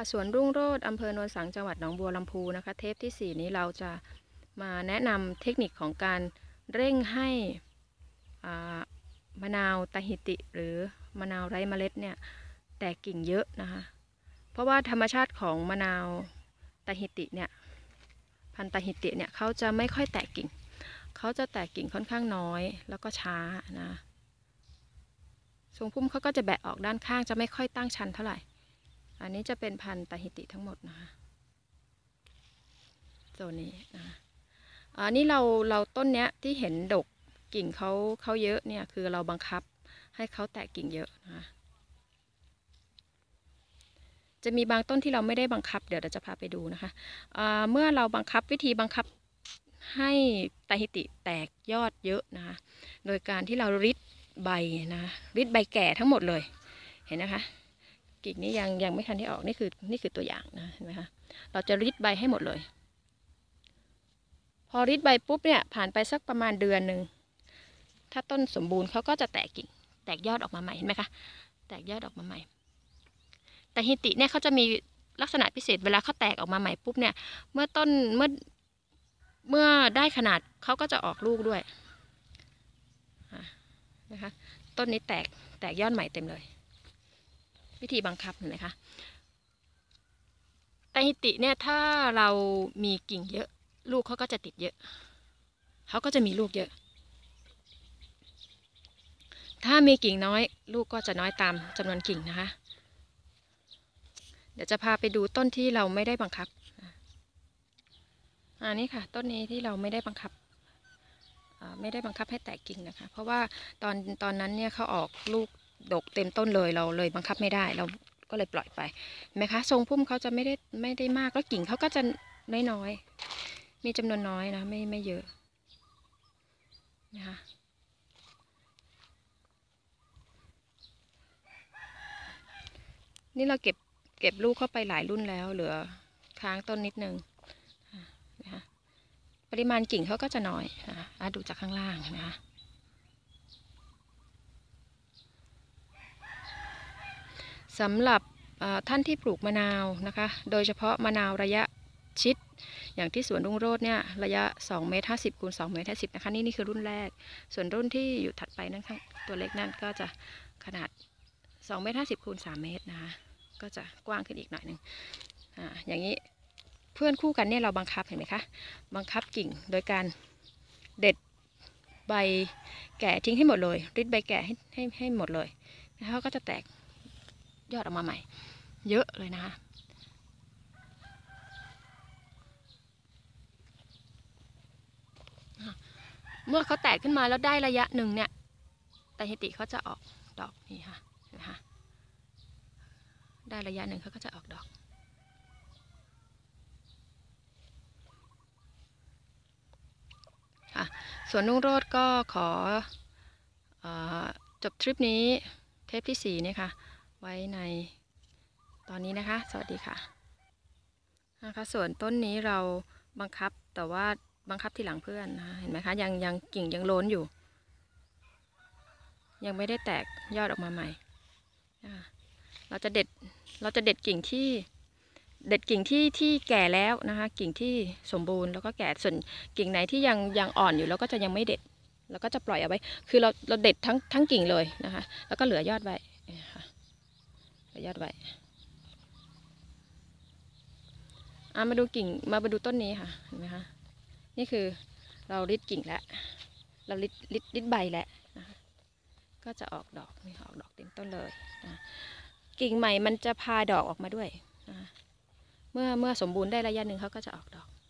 สวนรุ่งโรจน์อำเภอโนนสังจังหวัดหนองบัวลำพูนะคะเทปที่ 4นี้เราจะมาแนะนำเทคนิคของการเร่งให้มะนาวตาฮิติหรือมะนาวไร้เมล็ดเนี่ยแตกกิ่งเยอะนะคะเพราะว่าธรรมชาติของมะนาวตาฮิติเนี่ยพันธุ์ตาฮิติเนี่ยเขาจะไม่ค่อยแตกกิ่งเขาจะแตกกิ่งค่อนข้างน้อยแล้วก็ช้านะทรงพุ่มเขาก็จะแบะออกด้านข้างจะไม่ค่อยตั้งชันเท่าไหร่อันนี้จะเป็นพันธุ์ตาฮิติทั้งหมดนะคะตัวนี้นะอันนี้เราต้นเนี้ยที่เห็นดกกิ่งเขาเยอะเนี่ยคือเราบังคับให้เขาแตกกิ่งเยอะนะคะจะมีบางต้นที่เราไม่ได้บังคับเดี๋ยวเราจะพาไปดูนะคะเมื่อเราบังคับวิธีบังคับให้ตาฮิติแตกยอดเยอะนะคะโดยการที่เราริดใบนะริดใบแก่ทั้งหมดเลยเห็นนะคะกิ่งนี้ยังไม่ทันที่ออกนี่คือตัวอย่างนะเห็นไหมคะเราจะริดใบให้หมดเลยพอริดใบปุ๊บเนี่ยผ่านไปสักประมาณเดือนหนึ่งถ้าต้นสมบูรณ์เขาก็จะแตกกิ่งแตกยอดออกมาใหม่เห็นไหมคะแตกยอดออกมาใหม่แต่ฮิติเนี่ยเขาจะมีลักษณะพิเศษเวลาเขาแตกออกมาใหม่ปุ๊บเนี่ยเมื่อต้นเมื่อได้ขนาดเขาก็จะออกลูกด้วยนะคะต้นนี้แตกยอดใหม่เต็มเลยวิธีบังคับเห็นไหมคะแต่ฮิติเนี่ยถ้าเรามีกิ่งเยอะลูกเขาก็จะติดเยอะเขาก็จะมีลูกเยอะถ้ามีกิ่งน้อยลูกก็จะน้อยตามจำนวนกิ่งนะคะเดี๋ยวจะพาไปดูต้นที่เราไม่ได้บังคับอันนี้ค่ะต้นนี้ที่เราไม่ได้บังคับให้แตกกิ่งนะคะเพราะว่าตอนนั้นเนี่ยเขาออกลูกดกเต็มต้นเลยเราเลยบังคับไม่ได้เราก็เลยปล่อยไปเห็นไหมคะทรงพุ่มเขาจะไม่ได้มากแล้วกิ่งเขาก็จะน้อยมีจำนวนน้อยนะไม่เยอะนะคะนี่เราเก็บลูกเข้าไปหลายรุ่นแล้วเหลือค้างต้นนิดนึงนะคะปริมาณกิ่งเขาก็จะน้อยนะคะดูจากข้างล่างนะคะสำหรับท่านที่ปลูกมะนาวนะคะโดยเฉพาะมะนาวระยะชิดอย่างที่สวนรุ่งโรจน์เนี่ยระยะ2.50 เมตรคูณ 2.50 เมตรนะคะนี่คือรุ่นแรกส่วนรุ่นที่อยู่ถัดไปนั่นข้างตัวเล็กนั่นก็จะขนาด2.50 เมตรคูณ 3 เมตรนะคะก็จะกว้างขึ้นอีกหน่อยหนึ่งอย่างนี้เพื่อนคู่กันเนี่ยเราบังคับเห็นไหมคะบังคับกิ่งโดยการเด็ดใบแก่ทิ้งให้หมดเลยริดใบแก่ให้หมดเลยแล้วเขาก็จะแตกยอดออกมาใหม่เยอะเลยนะคะเมื่อเขาแตกขึ้นมาแล้วได้ระยะหนึ่งเนี่ยตาฮิติเขาจะออกดอกนี่ค่ะนะคะได้ระยะหนึ่งเขาก็จะออกดอกค่ะสวนรุ่งโรจน์ก็ขอจบทริปนี้เทปที่ 4เนี่ยค่ะไว้ในตอนนี้นะคะสวัสดีค่ะนะคะส่วนต้นนี้เราบังคับแต่ว่าบังคับทีหลังเพื่อนนะเห็นไหมคะยังกิ่งยังโล้นอยู่ยังไม่ได้แตกยอดออกมาใหม่เราจะเด็ดกิ่งที่แก่แล้วนะคะกิ่งที่สมบูรณ์แล้วก็แก่ส่วนกิ่งไหนที่ยังอ่อนอยู่แล้วก็จะยังไม่เด็ดแล้วก็จะปล่อยเอาไว้คือเราเด็ดทั้งกิ่งเลยนะคะแล้วก็เหลือยอดไว้เหลือยอดไว้มาดูต้นนี้ค่ะเห็นไหมคะนี่คือเราริดกิ่งแล้วเราริดใบแล้วนะคะก็จะออกดอกนี่ออกดอกเต็มต้นเลยนะกิ่งใหม่มันจะพาดอกออกมาด้วยนะเมื่อสมบูรณ์ได้ระยะหนึ่งเขาก็จะออกดอก